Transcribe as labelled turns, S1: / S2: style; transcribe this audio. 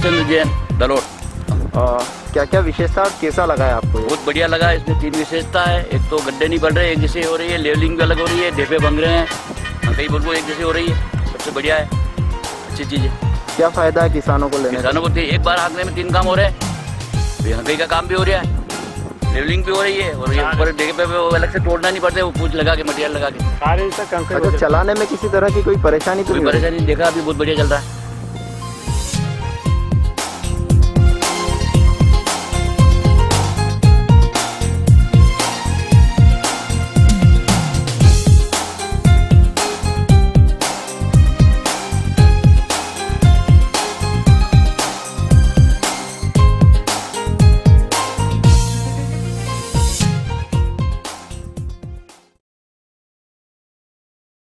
S1: रामचंद्र जैन दलोर।
S2: क्या क्या विशेषता और कैसा लगा है आपको ये?
S1: बहुत बढ़िया लगा। इसमें 3 विशेषता है। एक तो गड्ढे नहीं बढ़ रहे, एक जैसे हो रही है, लेवलिंग भी अलग हो रही है, ढेपे बन रहे हैं, कई बिल्कुल एक जैसे हो रही है। सबसे बढ़िया है, अच्छी चीज़ है।
S2: क्या फायदा है किसानों को लेने?
S1: किसानों को एक बार हाँकने में 3 काम हो रहे हैं। हंकई का काम भी हो रहा है, लेवलिंग भी हो रही है, और ये ऊपर ढेपे पे वो अलग से तोड़ना नहीं पड़ता है, वो पूछ लगा के मटेरियल लगा के।
S2: अच्छा, चलाने में किसी तरह की कोई परेशानी तो
S1: कोई
S2: नहीं?
S1: परेशानी देखा, अभी बहुत बढ़िया चल रहा है।